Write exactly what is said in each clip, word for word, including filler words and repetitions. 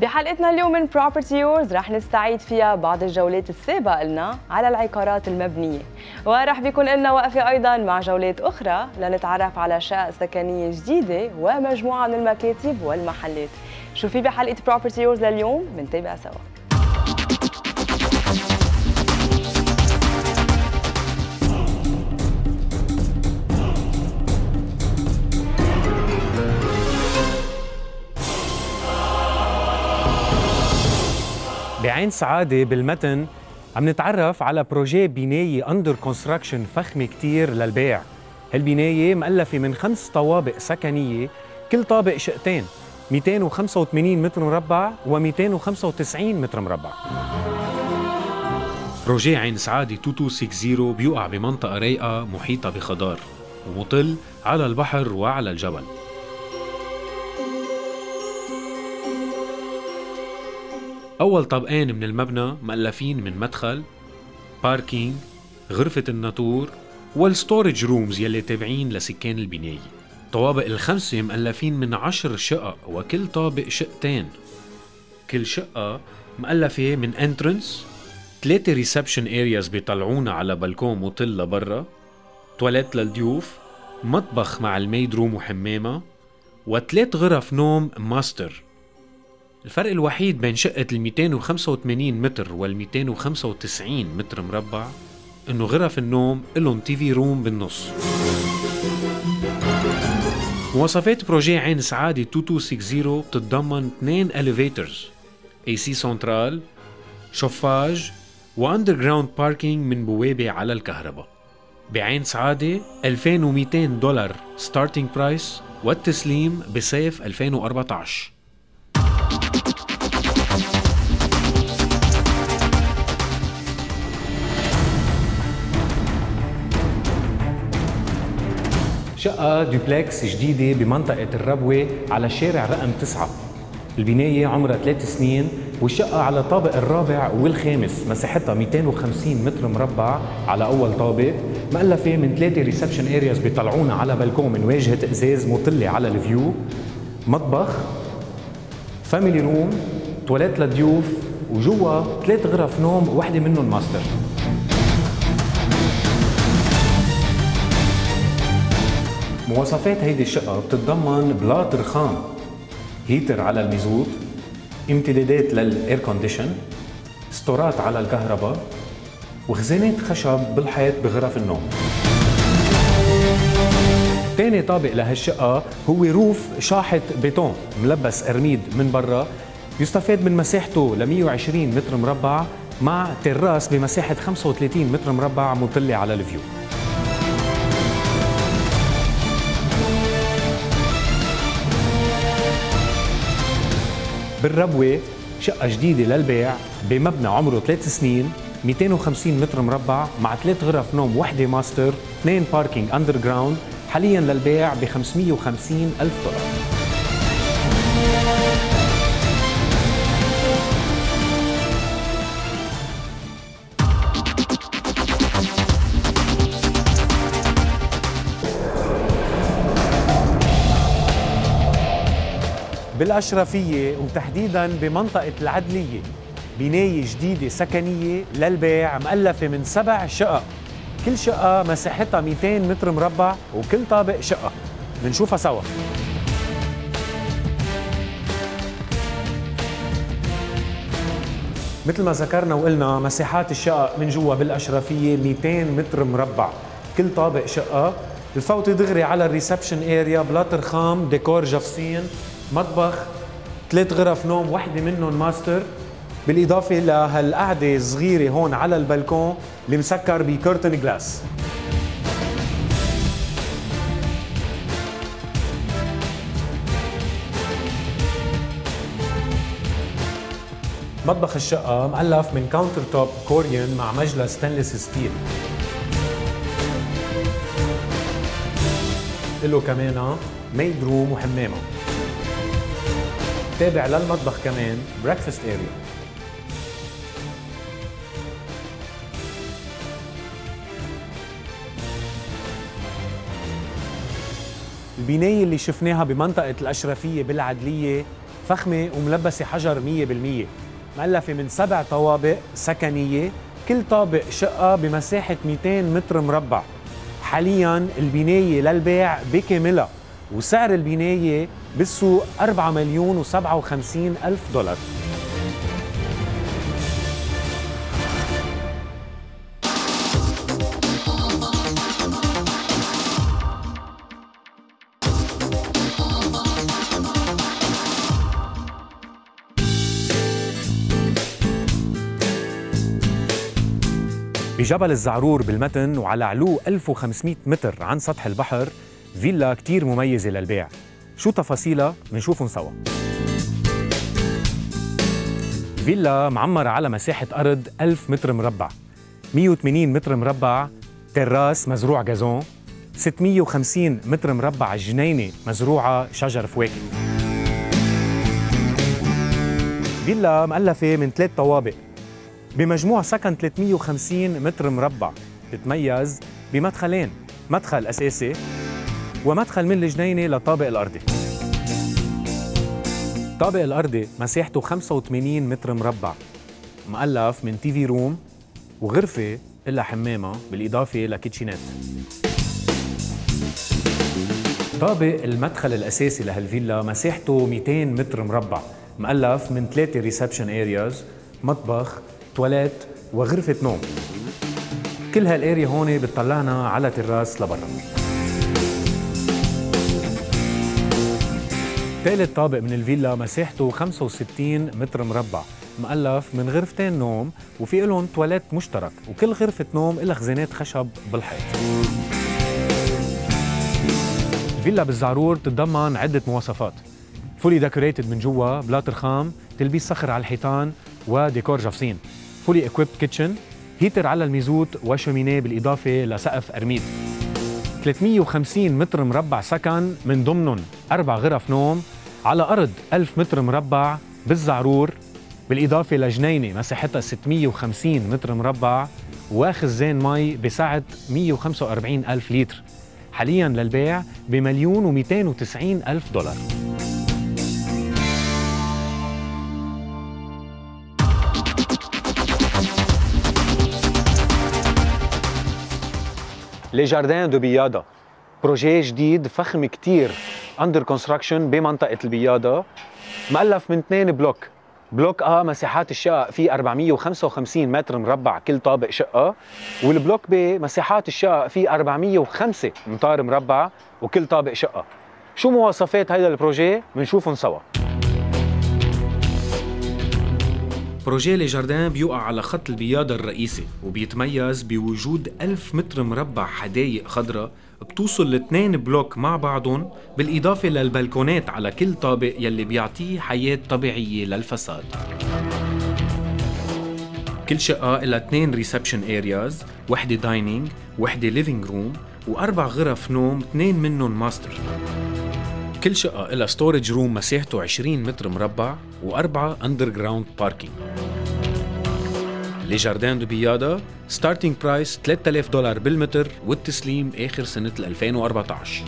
بحلقتنا اليوم من Property Yours رح نستعيد فيها بعض الجولات السابقة لنا على العقارات المبنية، ورح بيكون لنا وقفة أيضاً مع جولات أخرى لنتعرف على شقق سكنية جديدة ومجموعة من المكاتب والمحلات. شو في بحلقة Property Yours لليوم؟ منتابع سوا. بعين سعادة بالمتن عم نتعرف على بروجي بناية أندر كونستراكشن فخمة كتير للبيع. هالبناية مؤلفة من خمس طوابق سكنية، كل طابق شقتين، مئتين وخمسة وثمانين متر مربع ومئتين وخمسة وتسعين متر مربع. بروجي عين سعادة اثنين مئتين وستين بيوقع بمنطقة رايقة محيطة بخضار ومطل على البحر وعلى الجبل. أول طابقين من المبنى مؤلفين من مدخل، باركينج، غرفة الناطور والستورج رومز يلي تابعين لسكان البناية. طوابق الخمسة مؤلفين من عشر شقق وكل طابق شقتين. كل شقة مؤلفة من انترنس، ثلاثة ريسبشن ارياز بيطلعونا على بلكون مطل لبرا، تواليت للضيوف، مطبخ مع الميد روم وحمامة، وثلاث غرف نوم ماستر. الفرق الوحيد بين شقة ال مئتين وخمسة وثمانين متر وال مئتين وخمسة وتسعين متر مربع إنه غرف النوم إلهم تي في روم بالنص. مواصفات بروجي عين سعادة اثنين مئتين وستين بتتضمن اثنين إليفيترز، اي سي سنترال، شوفاج، واندرجراوند باركينج من بوابة على الكهرباء. بعين سعادة ألفين ومئتين دولار ستارتينج برايس والتسليم بصيف ألفين وأربعة عشر. شقة دوبلكس جديدة بمنطقة الربوة على شارع رقم تسعة. البناية عمرها ثلاث سنين والشقة على الطابق الرابع والخامس، مساحتها مئتين وخمسين متر مربع على أول طابق، مؤلفة من ثلاثة ريسبشن ارياز بيطلعونا على بلكون من واجهة ازاز مطلة على الفيو، مطبخ، فاميلي روم، تواليت للضيوف، وجوا ثلاث غرف نوم وحدة منهم ماستر. مواصفات هيدي الشقة بتتضمن بلاط رخام، هيتر على الميزوت، امتدادات للاير كونديشن، ستورات على الكهرباء، وخزانات خشب بالحيط بغرف النوم. تاني طابق لهالشقة هو روف شاحط بيتون ملبس أرميد من برا، يستفاد من مساحته ل مئة وعشرين متر مربع مع تراس بمساحة خمسة وثلاثين متر مربع مطلة على الفيو. بالربوة شقة جديدة للبيع بمبنى عمره ثلاث سنين، مئتين وخمسين متر مربع مع ثلاث غرف نوم وحدة ماستر، اثنين باركينج اندر جراوند، حاليا للبيع ب خمسمئة وخمسين ألف دولار. بالأشرفية وتحديداً بمنطقة العدلية بناية جديدة سكنية للبيع مؤلفة من سبع شقق، كل شقة مساحتها مئتين متر مربع وكل طابق شقة. بنشوفها سوا. مثل ما ذكرنا وقلنا مساحات الشقق من جوا بالأشرفية مئتين متر مربع، كل طابق شقة. الفوتي دغري على الريسبشن اريا، بلاط رخام، ديكور جفسين، مطبخ، ثلاث غرف نوم وحده منهم ماستر، بالاضافه لهالقعده الصغيره هون على البلكون اللي مسكر بكرتن جلاس. مطبخ الشقه مؤلف من كاونتر توب كوريان مع مجلى ستانلس ستيل. له كمان ميد روم وحمامه. تابع للمطبخ كمان بريكفاست اريا. البناية اللي شفناها بمنطقة الأشرفية بالعدلية فخمة وملبسة حجر مية بالمية، مؤلفة من سبع طوابق سكنية، كل طابق شقة بمساحة مئتين متر مربع. حالياً البناية للبيع بكاملها، وسعر البناية بالسوق أربعة مليون وسبعة وخمسين ألف دولار. بجبل الزعرور بالمتن وعلى علو ألف وخمسمئة متر عن سطح البحر فيلا كتير مميزة للبيع. شو تفاصيلها؟ منشوفهم سوا. فيلا معمرة على مساحة أرض ألف متر مربع، مئة وثمانين متر مربع تراس مزروع غازون، ستمئة وخمسين متر مربع جنينة مزروعة شجر فواكه. فيلا مؤلفة من ثلاث طوابق بمجموع سكن ثلاثمئة وخمسين متر مربع، تتميز بمدخلين، مدخل أساسي ومدخل من الجنينة للطابق الأرضي. الطابق الأرضي مساحته خمسة وثمانين متر مربع، مؤلف من تي في روم وغرفة إلا حمامة بالإضافة لكيتشينات. طابق المدخل الأساسي لهالفيلا مساحته مئتين متر مربع، مؤلف من ثلاثة ريسبشن أرياز، مطبخ، تواليت وغرفة نوم. كل هالاريا هون بتطلعنا على تراس لبرا. ثالث طابق من الفيلا مساحته خمسة وستين متر مربع، مؤلف من غرفتين نوم وفي لهم تواليت مشترك، وكل غرفة نوم لها خزانات خشب بالحيط. فيلا بالزعرور تتضمن عدة مواصفات: فولي ديكوريتد من جوا، بلاط رخام، تلبيس صخر على الحيطان وديكور جفصين، فولي اكويبد كيتشن، هيتر على الميزوت وشومينيه بالإضافة لسقف أرميد. ثلاثمئة وخمسين متر مربع سكن، من ضمنهم أربع غرف نوم على أرض ألف متر مربع بالزعرور، بالإضافة لجنينة مساحتها ستمئة وخمسين متر مربع وخزان مي بسعة مئة وخمسة وأربعين ألف لتر، حالياً للبيع بمليون ومئتين وتسعين ألف دولار. لي جاردان دو بياضة، بروجي جديد فخم كتير اندر كونستراكشن بمنطقة البياضة، مؤلف من اثنين بلوك. بلوك A مساحات الشقق فيه أربعمئة وخمسة وخمسين متر مربع كل طابق شقة، والبلوك B مساحات الشقق فيه أربعمئة وخمسة امتار مربع وكل طابق شقة. شو مواصفات هيدا البروجي؟ منشوفهم سوا. بروجي لي جاردان بيوقع على خط البياضة الرئيسي، وبيتميز بوجود ألف متر مربع حدايق خضراء بتوصل لاثنين بلوك مع بعضهم، بالإضافة للبلكونات على كل طابق يلي بيعطيه حياة طبيعية للفساد. كل شقة إلها اثنين ريسبشن أرياز، وحدة داينينج، وحدة ليفينج روم، وأربع غرف نوم، اثنين منهم ماستر. كل شقة إلها ستورج روم مساحته عشرين متر مربع وأربعة أندر جراوند باركينج. لي جاردان دو بياضة ستارتينج برايس ثلاثة آلاف دولار بالمتر، والتسليم آخر سنة ألفين وأربعة عشر.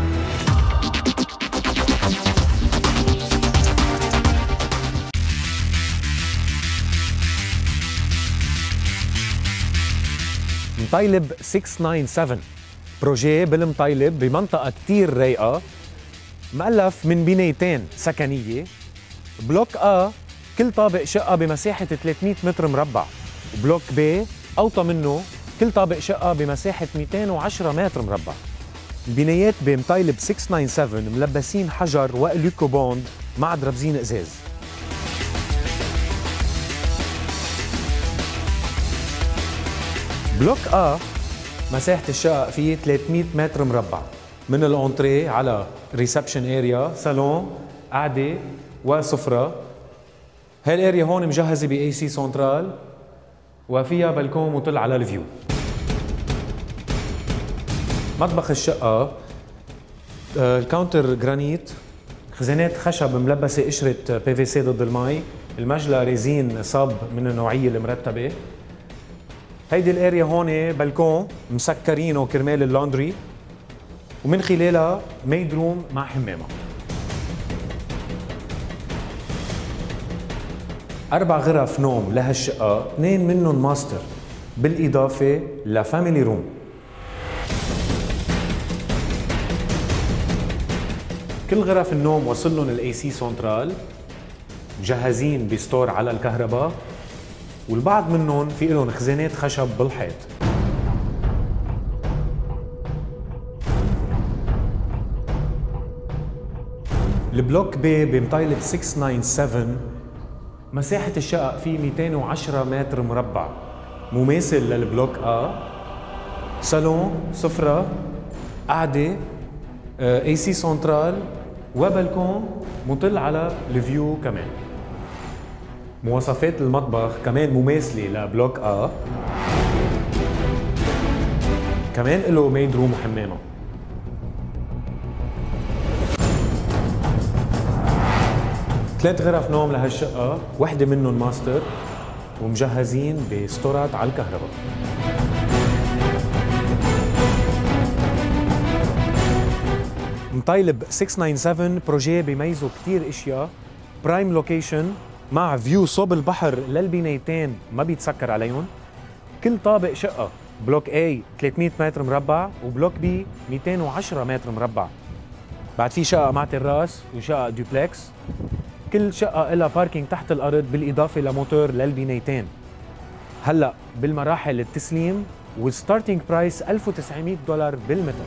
مطيلب ستة تسعة سبعة، بروجي بالمطيلب بمنطقة كتير رايقة، مؤلف من بنايتين سكنية. بلوك A كل طابق شقة بمساحة ثلاثمئة متر مربع، وبلوك B أوطى منه كل طابق شقة بمساحة مئتين وعشرة متر مربع. البنايات بمطيلب ستة تسعة سبعة ملبسين حجر وإليكو بوند مع دربزين إزاز. بلوك A مساحة الشقق فيه ثلاثمئة متر مربع، من الأونتري على ريسبشن اريا، صالون، قعدة وسفرة. هالاريا هون مجهزة بأي سي سنترال وفيها بلكون مطل على الفيو. مطبخ الشقة الكاونتر جرانيت، خزانات خشب ملبسة قشرة بي في سي ضد المي، المجلى ريزين صب من النوعية المرتبة. هيدي الاريا هون بلكون مسكرينه كرمال اللوندري، ومن خلالها ميد روم مع حمامة. أربع غرف نوم لهالشقة، اثنين منهم ماستر، بالإضافة لفاميلي روم. كل غرف النوم وصل لهم الاي سي سنترال، مجهزين بستور على الكهرباء، والبعض منهم في لهم خزانات خشب بالحيط. البلوك بي بمطايلة ستة تسعة سبعة، مساحة الشقق فيه مئتين وعشرة متر مربع، مماثل للبلوك آ، صالون، سفرة، قعدة، اي سي سنترال وبلكون مطل على الفيو كمان. مواصفات المطبخ كمان مماثلة لبلوك آ، كمان له ميد روم وحمامه. ثلاث غرف نوم لهالشقة، وحدة منهم ماستر، ومجهزين بستورات على الكهرباء. مطيلب ستة تسعة سبعة بروجي بيميزوا كتير اشياء، برايم لوكيشن مع فيو صوب البحر للبنايتين ما بيتسكر عليهم. كل طابق شقة، بلوك A ثلاثمئة متر مربع وبلوك B مئتين وعشرة متر مربع. بعد في شقة مع تراس وشقة دوبلكس. كل شقة لها باركينج تحت الأرض بالإضافة لموتور للبنايتين. هلأ بالمراحل التسليم والستارتينج برايس ألف وتسعمئة دولار بالمتر.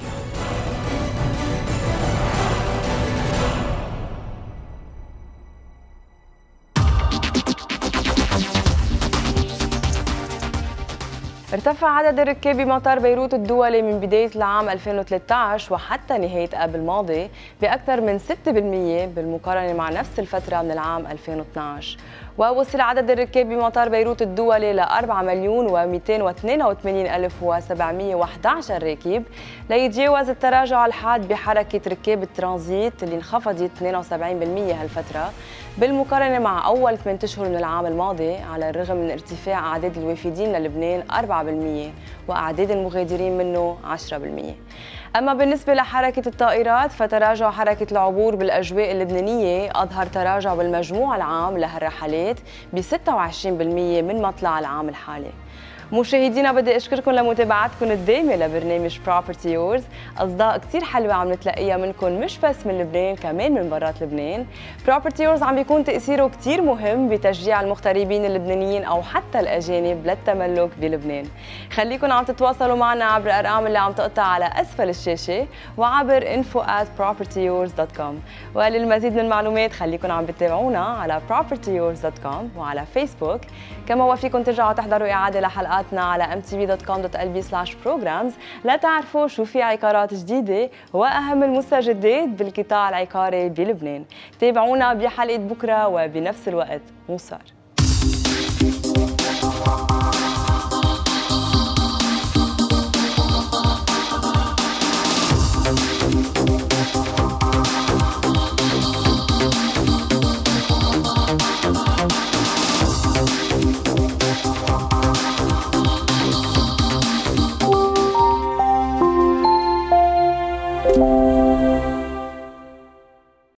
ارتفع عدد الركاب بمطار بيروت الدولي من بداية العام ألفين وثلاثة عشر وحتى نهاية آب الماضي بأكثر من ستة بالمئة بالمقارنة مع نفس الفترة من العام ألفين واثنعش. ووصل عدد الركاب بمطار بيروت الدولي ل أربعة مليون ومئتين واثنين وثمانين ألف وسبعمئة وأحد عشر راكب، ليتجاوز التراجع الحاد بحركة ركاب الترانزيت اللي انخفضت اثنين وسبعين بالمئة هالفترة بالمقارنة مع أول ثمانية أشهر من العام الماضي، على الرغم من ارتفاع أعداد الوافدين للبنان أربعة بالمئة وأعداد المغادرين منه عشرة بالمئة. أما بالنسبة لحركة الطائرات فتراجع حركة العبور بالأجواء اللبنانية أظهر تراجع بالمجموع العام لهالرحلات ب ستة وعشرين بالمئة من مطلع العام الحالي. مشاهدينا بدي اشكركم لمتابعتكم الدائمه لبرنامج Property Yours. اصداء كثير حلوه عم نتلقيها منكم مش بس من لبنان كمان من برات لبنان. Property Yours عم بيكون تاثيره كثير مهم بتشجيع المغتربين اللبنانيين او حتى الاجانب للتملك بلبنان. خليكم عم تتواصلوا معنا عبر الارقام اللي عم تقطع على اسفل الشاشه وعبر info at property yours dot com. وللمزيد من المعلومات خليكم عم بتابعونا على property yours dot com وعلى فيسبوك. كما وفيكم ترجعوا تحضروا اعاده لحلقات على ام تي في دوت كوم دوت ال بي سلاش بروجرامز لتعرفوا شو في عقارات جديدة وأهم المستجدات بالقطاع العقاري بلبنان. تابعونا بحلقة بكرة وبنفس الوقت. مصر.